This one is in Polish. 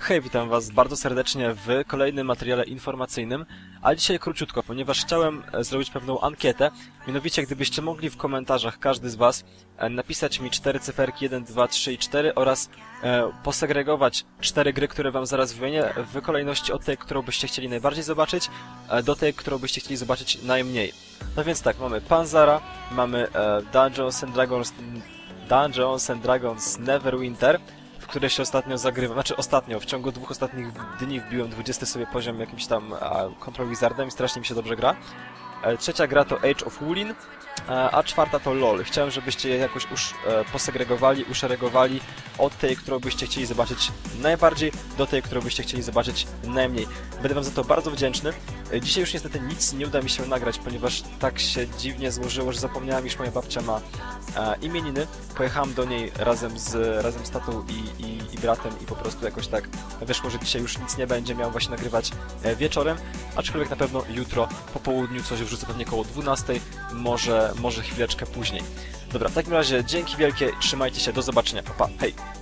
Hej, witam was bardzo serdecznie w kolejnym materiale informacyjnym, a dzisiaj króciutko, ponieważ chciałem zrobić pewną ankietę, mianowicie gdybyście mogli w komentarzach każdy z was napisać mi 4 cyferki 1, 2, 3 i 4 oraz posegregować 4 gry, które wam zaraz wymienię w kolejności od tej, którą byście chcieli najbardziej zobaczyć, do tej, którą byście chcieli zobaczyć najmniej. No więc tak, mamy Panzara, mamy Dungeons and Dragons Neverwinter, w które się ostatnio zagrywam, w ciągu 2 ostatnich dni wbiłem 20 sobie poziom jakimś tam Control Wizardem i strasznie mi się dobrze gra. Trzecia gra to Age of Wulin, a czwarta to LOL. Chciałem, żebyście je jakoś posegregowali, uszeregowali od tej, którą byście chcieli zobaczyć najbardziej, do tej, którą byście chcieli zobaczyć najmniej. Będę wam za to bardzo wdzięczny. Dzisiaj już niestety nic nie uda mi się nagrać, ponieważ tak się dziwnie złożyło, że zapomniałem, iż moja babcia ma imieniny. Pojechałem do niej razem z tatą i bratem i po prostu jakoś tak wyszło, że dzisiaj już nic nie będzie, miałem właśnie nagrywać wieczorem, aczkolwiek na pewno jutro po południu coś wrzucę pewnie koło 12, może chwileczkę później. Dobra, w takim razie dzięki wielkie, trzymajcie się, do zobaczenia, pa, pa, hej!